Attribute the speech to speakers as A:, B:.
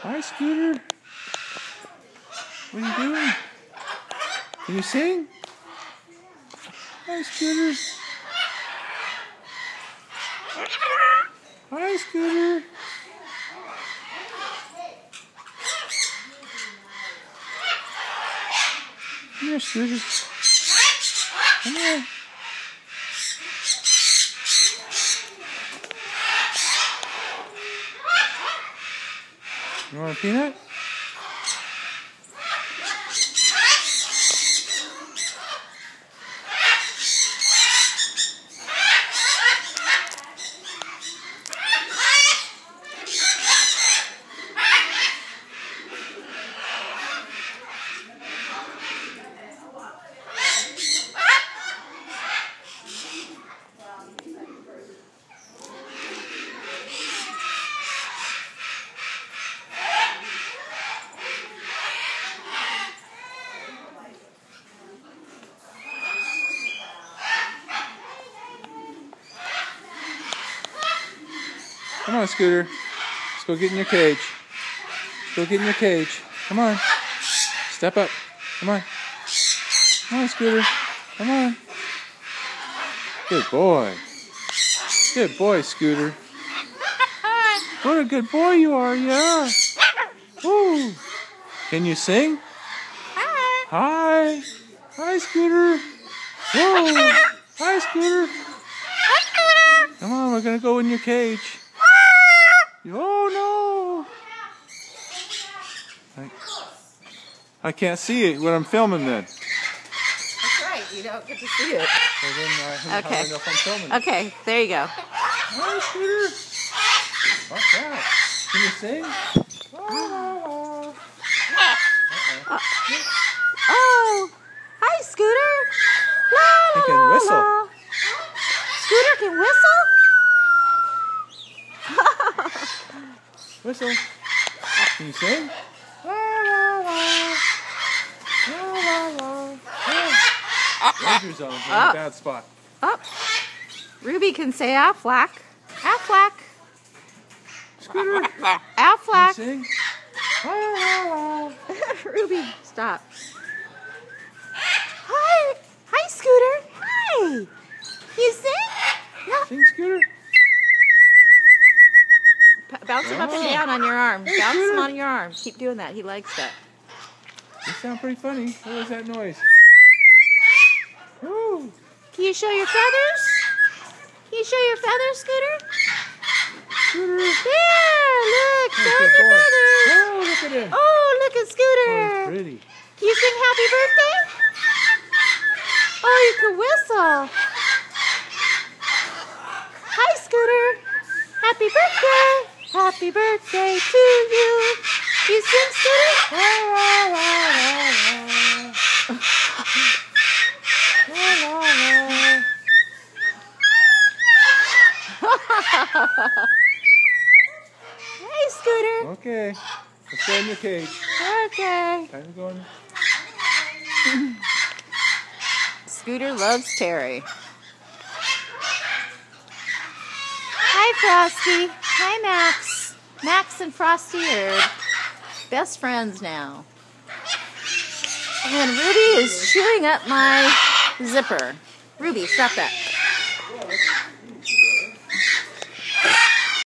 A: Hi, Scooter. What are you doing? Can you sing? Hi, Scooter. Hi, Scooter. Come here, Scooter. Come here. You want a peanut? Come on, Scooter. Let's go get in your cage. Let's go get in your cage. Come on. Step up. Come on. Come on, Scooter. Come on. Good boy. Good boy, Scooter. What a good boy you are, yeah. Woo. Can you sing? Hi. Hi, Scooter. Whoa. Hi, Scooter. Come on, we're going to go in your cage. Oh, no. I can't see it when I'm filming then.
B: That's right. You don't get to see it.
A: Well, then how do I know if I'm filming?
B: Okay, there you go.
A: Hi, Scooter. Watch out. Can you sing?
B: Oh, hi, Scooter.
A: He can whistle.
B: Scooter can whistle?
A: Whistle. Can you sing? Danger zone. We're in a bad spot.
B: Oh, Ruby can say Aflac. Aflac.
A: Scooter.
B: Aflac.
A: Can you sing?
B: Ruby, stop. Hi. Hi, Scooter. Hi. You sing? No.
A: Sing, Scooter.
B: Bounce him up and down on your arm.
A: Hey,
B: Bounce
A: Scooter.
B: him on your arm. Keep doing that. He likes that.
A: You sound pretty funny. What was that noise? Woo.
B: Can you show your feathers? Can you show your feathers, Scooter?
A: Scooter.
B: There, look.
A: Oh,
B: Show
A: good
B: your
A: boy.
B: feathers.
A: Oh, look at him.
B: Oh, look at
A: Oh, he's
B: Scooter.
A: pretty.
B: Can you sing happy birthday? Oh, you can whistle. Hi, Scooter. Happy birthday. Happy birthday to you. You sing, Scooter? Hey, Scooter.
A: Okay. Let's go in your cage.
B: Okay.
A: Time to go in.
B: Scooter loves Terry. Hi, Frosty. Hi, Max. Max and Frosty are best friends now. And Ruby is chewing up my zipper. Ruby, stop that.